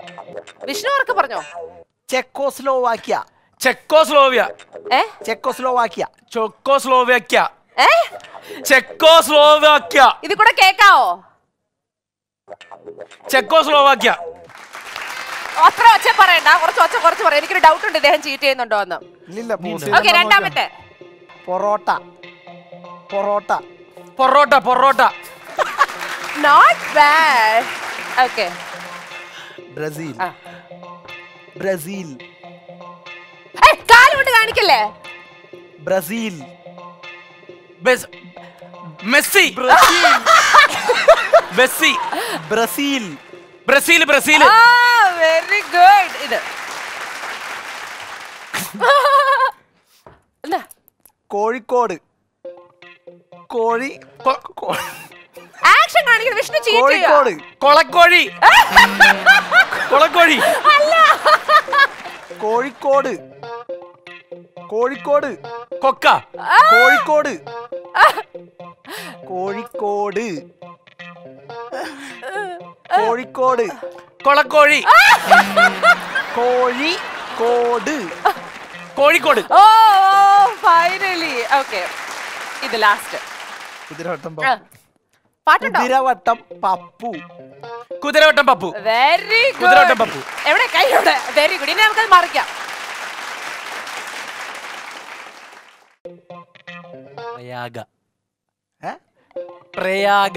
വിഷ്ണു ഉറക്കെ പറഞ്ഞോ. ചെക്കോസ്ലോവാക്യ. ചെക്കോസ്ലോവിയ. ചെക്കോസ്ലോവാക്യ. ചെക്കോസ്ലോവാക്യ. ചെക്കോസ്ലോവാക്യ. ഇത് കൂടെ കേക്കാവോ? ചെക്കോസ്ലോവാക്യ. അത്ര ഒച്ച പറയണ്ട, കുറച്ച് പറയാം. എനിക്കൊരു ഡൗട്ട് ഉണ്ട് ഇദ്ദേഹം ചീറ്റ് ചെയ്യുന്നുണ്ടോ എന്ന്. ഓക്കെ, രണ്ടാമത്തെ. Parotta. Parotta. Parotta. Parotta. Not bad. Okay. Brazil. Brazil. കാലുകൊണ്ട് കാണിക്കല്ലേ. Brazil. Messi. Messi. Brazil. Brazil. Brazil. Very good. ഇത് കോഴിക്കോട്. കോഴി. ആക്ഷൻ കാണിക്കണം. വിഷ്ണു ചീറ്റ് കോഴിക്കോട്. കൊളക്കോഴി. കൊളക്കോഴി. കോഴിക്കോട്. കോഴിക്കോട്. കൊക്ക. കോഴിക്കോട്. കോഴിക്കോട്. കോഴിക്കോട്. കൊളക്കോഴി. Kozhikode. Kozhikode. Oh finally. Okay, ഇത് ലാസ്റ്റ്. കുതിരവട്ടം പാട്ടുണ്ടോ? കുതിരവട്ടം പപ്പു. കുതിരവട്ടം പപ്പു. Very good. കുതിരവട്ടം പപ്പു. എവിടെ കൈയോടെ? Very good. ഇനി നമുക്കത് മറിക്കാം. പ്രയാഗ. പ്രയാഗ.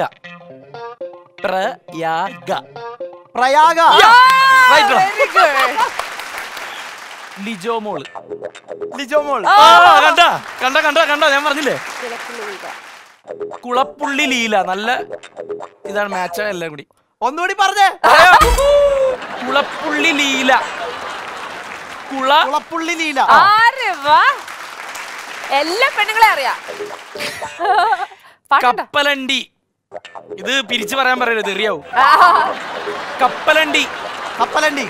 പ്രയാഗ. പ്രയാഗ. Very good. ലിജോമോള്. ലിജോമോൾ. കണ്ട കണ്ട കണ്ട കണ്ട ഞാൻ പറഞ്ഞില്ലേ. കുളപ്പുള്ളി ലീല. നല്ല ഇതാണ് മാച്ച് എല്ലാം കൂടി. ഒന്നുകൂടി പറഞ്ഞേ. കുളപ്പുള്ളി ലീല. കുളപ്പുള്ളി ലീല. എല്ലാ പെണ്ണുങ്ങളെ അറിയാം. കപ്പലണ്ടി. ഇത് പിരിച്ചു പറയാൻ പറയരുത്, അറിയാവൂ. കപ്പലണ്ടി. കപ്പലണ്ടി.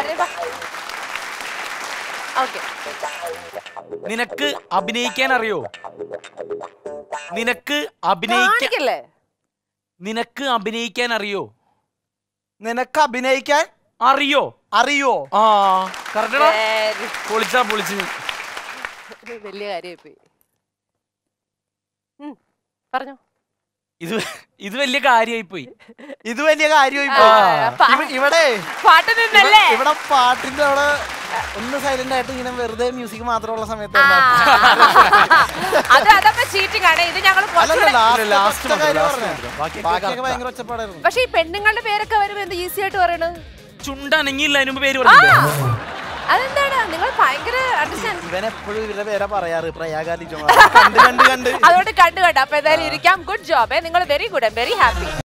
നിനക്ക് അഭിനയിക്കാൻ അറിയോ? നിനക്ക് നിനക്ക് അഭിനയിക്കാൻ അറിയോ? നിനക്ക് അഭിനയിക്കാൻ അറിയോ? അറിയോ? ആ കറക്റ്റാ. പൊളിച്ചാ പൊളിച്ചു. വലിയ കാര്യമായി പറഞ്ഞോ. ഇത് വലിയ കാര്യമായി പോയി. ഇത് വലിയ കാര്യമായി പോയി. ഇവിടെ പാട്ട് നിന്നല്ലേ. ഇവിടെ പാട്ടിന്റെ അവിടെ ഒന്ന് സൈലന്റ് ആയിട്ട് ഇങ്ങനെ വെറുതെ മ്യൂസിക് മാത്രമുള്ള സമയത്ത് അതപ്പോ ചീറ്റിംഗ് ആണ്. ഇത് ഞങ്ങൾ ഭയങ്കര ഒച്ചപ്പാടായിരുന്നു. പക്ഷെ ഈ പെണ്ണുങ്ങളുടെ പേരൊക്കെ വരുമ്പോ എന്താ ഈസി ആയിട്ട് പറയണത്? ചുണ്ടനങ്ങിയില്ല അതിനുമ്പ് പേര് പറഞ്ഞില്ലേ? അതെന്താണ് നിങ്ങൾ ഭയങ്കര അണ്ടർസ്റ്റാൻഡ്. ഇവൻ എപ്പോഴും ഇവരുടെ പേരാ പറയാറ്. പ്രയാഗ ലിജോ. അതുകൊണ്ട് കണ്ടു. അപ്പൊ എന്തായാലും ഇരിക്കാം. Good job. നിങ്ങൾ very good. I'm very happy.